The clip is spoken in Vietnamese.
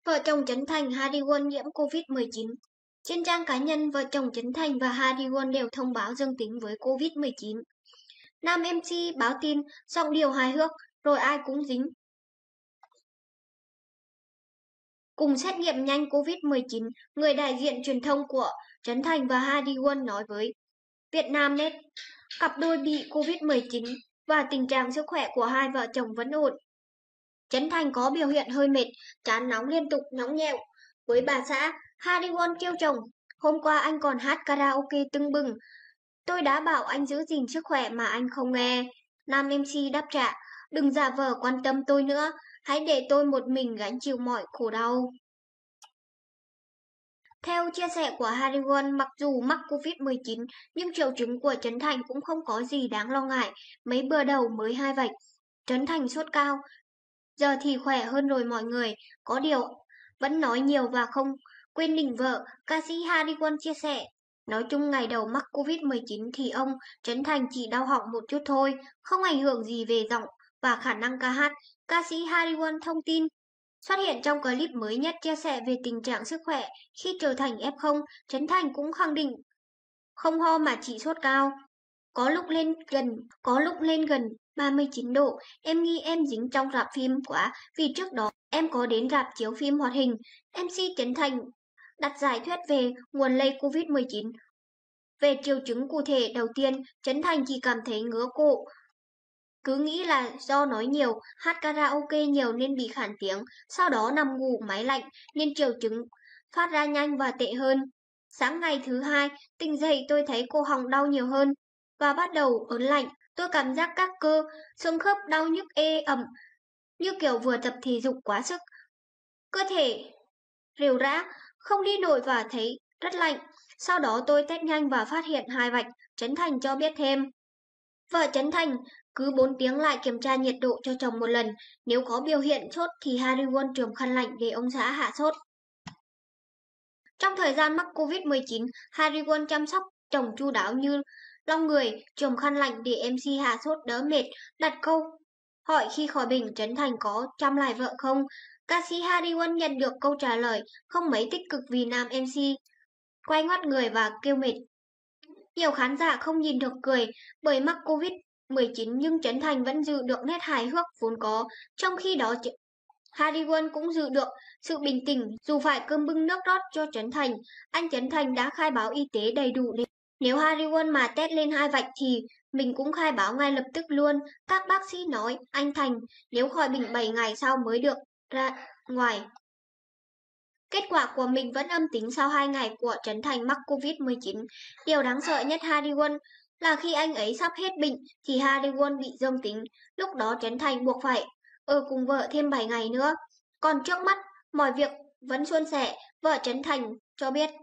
Vợ chồng Trấn Thành, Hardy Won nhiễm Covid-19. Trên trang cá nhân, vợ chồng Trấn Thành và Hardy Won đều thông báo dương tính với Covid-19. Nam MC báo tin, giọng điệu hài hước, rồi ai cũng dính. Cùng xét nghiệm nhanh Covid-19, người đại diện truyền thông của Trấn Thành và Hardy Won nói với Vietnamnet, cặp đôi bị Covid-19 và tình trạng sức khỏe của hai vợ chồng vẫn ổn. Trấn Thành có biểu hiện hơi mệt, trán nóng liên tục nhõng nhẽo. Với bà xã, Hardy Won kêu chồng, hôm qua anh còn hát karaoke tưng bừng. Tôi đã bảo anh giữ gìn sức khỏe mà anh không nghe. Nam MC đáp trả, đừng giả vờ quan tâm tôi nữa, hãy để tôi một mình gánh chịu mọi khổ đau. Theo chia sẻ của Hardy Won, mặc dù mắc Covid-19, nhưng triệu chứng của Trấn Thành cũng không có gì đáng lo ngại, mấy bữa đầu mới 2 vạch. Trấn Thành sốt cao, giờ thì khỏe hơn rồi mọi người, có điều vẫn nói nhiều và không quên nịnh vợ, ca sĩ Hardy Won chia sẻ. Nói chung ngày đầu mắc Covid-19 thì ông Trấn Thành chỉ đau họng một chút thôi, không ảnh hưởng gì về giọng và khả năng ca hát. Ca sĩ Hardy Won thông tin. Xuất hiện trong clip mới nhất chia sẻ về tình trạng sức khỏe khi trở thành F0, Trấn Thành cũng khẳng định không ho mà chỉ sốt cao. Có lúc lên gần 39 độ, em nghĩ em dính trong rạp phim quá vì trước đó em có đến rạp chiếu phim hoạt hình. MC Trấn Thành đặt giải thuyết về nguồn lây Covid-19. Về triệu chứng cụ thể, đầu tiên, Trấn Thành chỉ cảm thấy ngứa cổ, cứ nghĩ là do nói nhiều, hát karaoke nhiều nên bị khản tiếng, sau đó nằm ngủ máy lạnh nên triệu chứng phát ra nhanh và tệ hơn. Sáng ngày thứ hai, tỉnh dậy tôi thấy cổ họng đau nhiều hơn và bắt đầu ớn lạnh. Tôi cảm giác các cơ, xương khớp đau nhức ê ẩm, như kiểu vừa tập thể dục quá sức. Cơ thể rệu rã, không đi nổi và thấy rất lạnh. Sau đó tôi test nhanh và phát hiện 2 vạch, Trấn Thành cho biết thêm. Vợ Trấn Thành cứ 4 tiếng lại kiểm tra nhiệt độ cho chồng một lần. Nếu có biểu hiện sốt thì Hardy Won chườm khăn lạnh để ông xã hạ sốt. Trong thời gian mắc Covid-19, Hardy Won chăm sóc chồng chu đáo như lau người, chườm khăn lạnh để MC hạ sốt đỡ mệt. Đặt câu hỏi khi khỏi bệnh Trấn Thành có chăm lại vợ không? Ca sĩ Hardy Won nhận được câu trả lời không mấy tích cực vì nam MC quay ngoắt người và kêu mệt. Nhiều khán giả không nhìn được cười bởi mắc Covid-19 nhưng Trấn Thành vẫn giữ được nét hài hước vốn có. Trong khi đó, Hardy Won cũng giữ được sự bình tĩnh dù phải cơm bưng nước rót cho Trấn Thành. Anh Trấn Thành đã khai báo y tế đầy đủ. Nếu Hardy Won mà test lên 2 vạch thì mình cũng khai báo ngay lập tức luôn. Các bác sĩ nói, anh Thành nếu khỏi bệnh 7 ngày sau mới được ra ngoài. Kết quả của mình vẫn âm tính sau 2 ngày của Trấn Thành mắc Covid-19. Điều đáng sợ nhất Hardy Won là khi anh ấy sắp hết bệnh thì Hardy Won bị dương tính. Lúc đó Trấn Thành buộc phải ở cùng vợ thêm 7 ngày nữa. Còn trước mắt, mọi việc vẫn suôn sẻ, vợ Trấn Thành cho biết.